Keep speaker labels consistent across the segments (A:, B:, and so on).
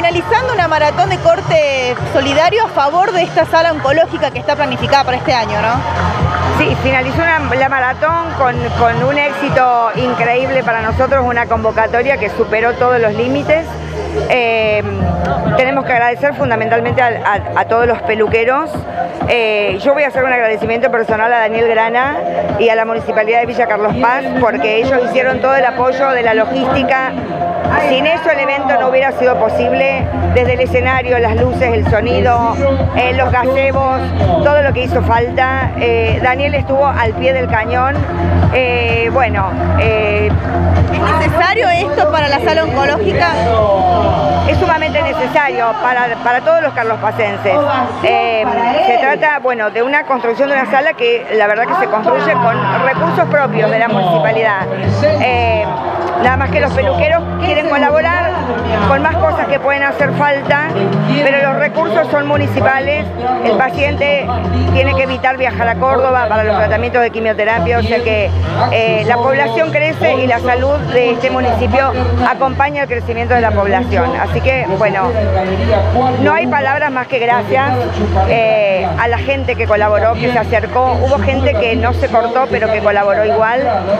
A: finalizando una maratón de corte solidario a favor de esta sala oncológica que está planificada para este año, ¿no?
B: Sí, finalizó la maratón con un éxito increíble para nosotros, una convocatoria que superó todos los límites. Tenemos que agradecer fundamentalmente a todos los peluqueros. Yo voy a hacer un agradecimiento personal a Daniel Grana y a la Municipalidad de Villa Carlos Paz, porque ellos hicieron todo el apoyo de la logística. Sin eso el evento no hubiera sido posible, desde el escenario, las luces, el sonido, los gazebos, todo lo que hizo falta. Daniel estuvo al pie del cañón. ¿Es
A: necesario esto para la sala oncológica?
B: Es sumamente necesario para todos los carlospacenses. Se trata, de una construcción de una sala que la verdad que se construye con recursos propios de la municipalidad. Nada más que los peluqueros quieren colaborar con más cosas que pueden hacer falta, pero los recursos son municipales. El paciente tiene que evitar viajar a Córdoba para los tratamientos de quimioterapia, o sea que la población crece y la salud de este municipio acompaña el crecimiento de la población. Así que, no hay palabras más que gracias a la gente que colaboró, que se acercó. Hubo gente que no se cortó, pero que colaboró igual.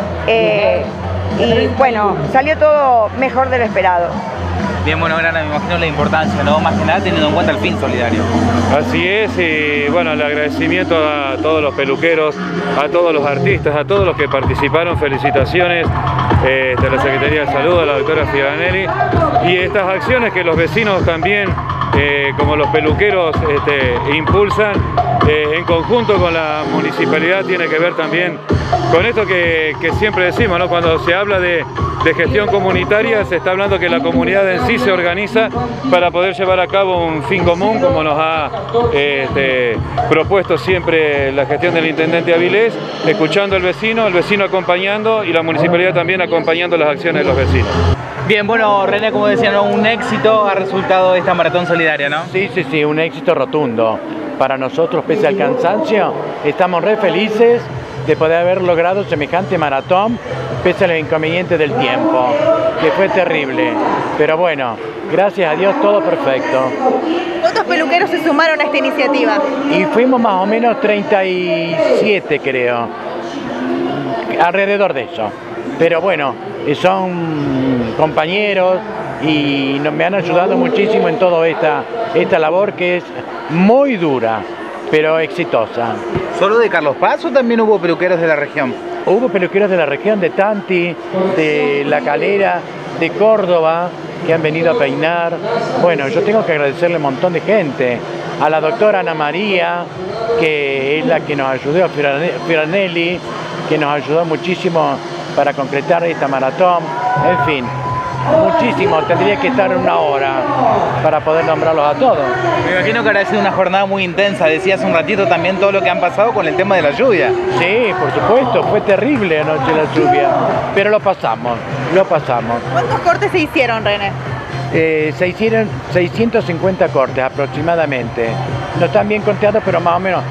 B: Salió todo mejor de lo esperado.
C: Bien, Grana, me imagino la importancia, ¿no? Más que nada teniendo en cuenta el fin solidario.
D: Así es, y el agradecimiento a todos los peluqueros, a todos los artistas, a todos los que participaron. Felicitaciones de la Secretaría de Salud, a la doctora Fidanelli, y estas acciones que los vecinos también, como los peluqueros, impulsan en conjunto con la municipalidad. Tiene que ver también con esto que siempre decimos, ¿no? Cuando se habla de gestión comunitaria, se está hablando que la comunidad en sí se organiza para poder llevar a cabo un fin común, como nos ha propuesto siempre la gestión del intendente Avilés, escuchando al vecino, el vecino acompañando y la municipalidad también acompañando las acciones de los vecinos.
C: Bien, René, como decían, un éxito ha resultado de esta maratón solidaria, ¿no?
E: Sí, un éxito rotundo. Para nosotros, pese al cansancio, estamos re felices de poder haber logrado semejante maratón, pese a los inconvenientes del tiempo, que fue terrible. Pero gracias a Dios todo perfecto.
A: ¿Cuántos peluqueros se sumaron a esta iniciativa?
E: Y fuimos más o menos 37, creo, alrededor de eso. Pero son compañeros y me han ayudado muchísimo en toda esta labor, que es muy dura, pero exitosa.
C: ¿Solo de Carlos Paz o también hubo peluqueros de la región?
E: Hubo peluqueros de la región, de Tanti, de La Calera, de Córdoba, que han venido a peinar. Yo tengo que agradecerle a un montón de gente. A la doctora Ana María, que es la que nos ayudó, a Fidanelli, que nos ayudó muchísimo para concretar esta maratón. En fin, muchísimo, tendría que estar una hora para poder nombrarlos a todos.
C: Me imagino que habrá sido una jornada muy intensa. Decías un ratito también todo lo que han pasado con el tema de la lluvia.
E: Sí, por supuesto, fue terrible anoche la lluvia, pero lo pasamos.
A: ¿Cuántos cortes se hicieron, René?
E: Se hicieron 650 cortes aproximadamente. No están bien contados, pero más o menos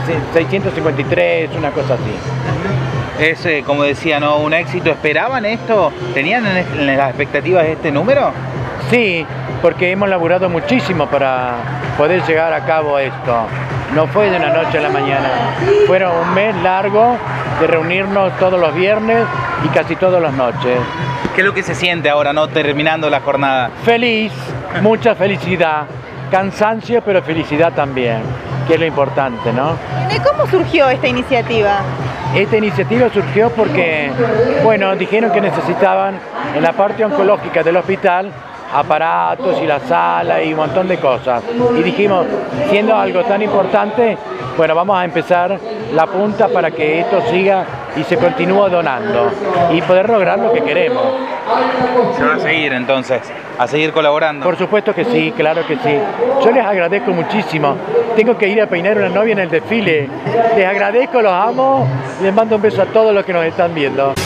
E: 653, una cosa así.
C: Es, como decía, un éxito. ¿Esperaban esto? ¿Tenían en las expectativas este número?
E: Sí, porque hemos laburado muchísimo para poder llegar a cabo esto. No fue de una noche a la mañana. Fueron un mes largo de reunirnos todos los viernes y casi todas las noches.
C: ¿Qué es lo que se siente ahora, terminando la jornada?
E: Feliz, mucha felicidad. Cansancio, pero felicidad también, que es lo importante, ¿no?
A: ¿Cómo surgió esta iniciativa?
E: Esta iniciativa surgió porque, dijeron que necesitaban en la parte oncológica del hospital aparatos y la sala y un montón de cosas. Y dijimos, siendo algo tan importante, vamos a empezar la punta para que esto siga y se continúe donando y poder lograr lo que queremos.
C: ¿Se va a seguir entonces? ¿A seguir colaborando?
E: Por supuesto que sí, claro que sí. Yo les agradezco muchísimo. Tengo que ir a peinar a una novia en el desfile. Les agradezco, los amo y les mando un beso a todos los que nos están viendo.